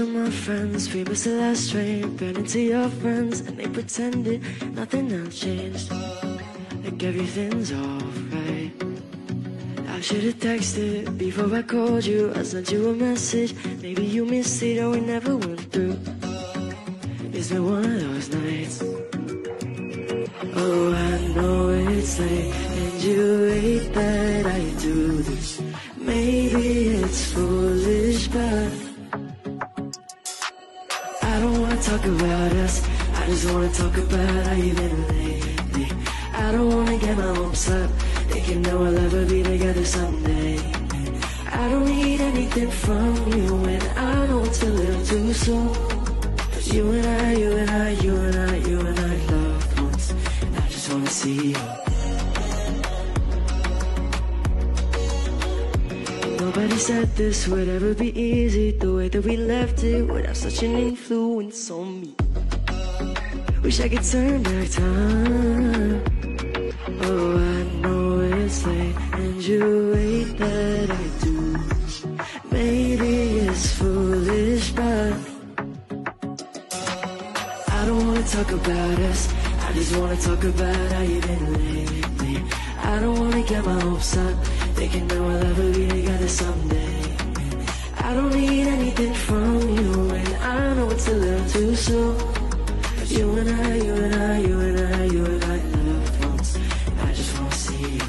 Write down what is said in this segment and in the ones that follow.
are my friends. We missed the last train, ran into your friends, and they pretended nothing else changed, like everything's alright. I should've texted before I called you. I sent you a message, maybe you missed it or we never went through. It's been one of those nights. Oh, I know it's late and you hate that I do this. Maybe it's foolish, but I don't wanna talk about us. I just wanna talk about how you've been lately. I don't wanna get my hopes up, thinking that we'll ever be together someday. I don't need anything from you, and I know it's a little too soon. You and I, you and I, you and I, you and I loved once. I just wanna see you. Nobody said this would ever be easy, the way that we left it would have such an influence on me. Wish I could turn back time. Oh, I know it's late and you hate that I do. Maybe it's foolish, but I don't wanna talk about us. I just wanna talk about how you've been lately. I don't wanna get my hopes up, thinking that we'll ever be together someday. I don't need anything from you, and I know it's a little too soon. You and I, you and I, you and I, you and I loved once. I just wanna see you.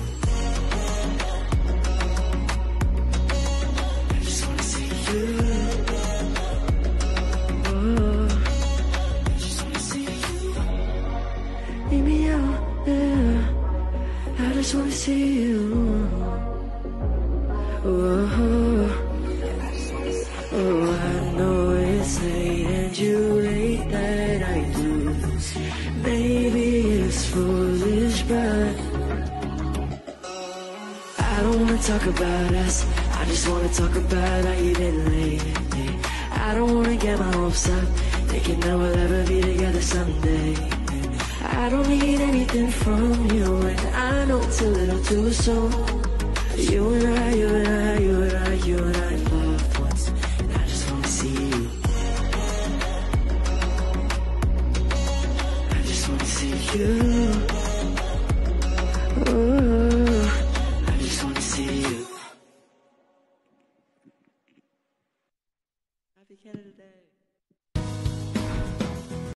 I just wanna see you. Oh, I just wanna see you. Meet me out there. I just wanna see you. Oh, oh, I know it's late and you hate that I do. Maybe it's foolish, but I don't wanna talk about us. I just wanna talk about how you've been lately. I don't wanna get my hopes up, thinking that we'll ever be together someday. I don't need anything from you, and I know it's a little too soon. You and I, you and I, you and I, you and I loved once, and I just wanna see you. I just wanna see you.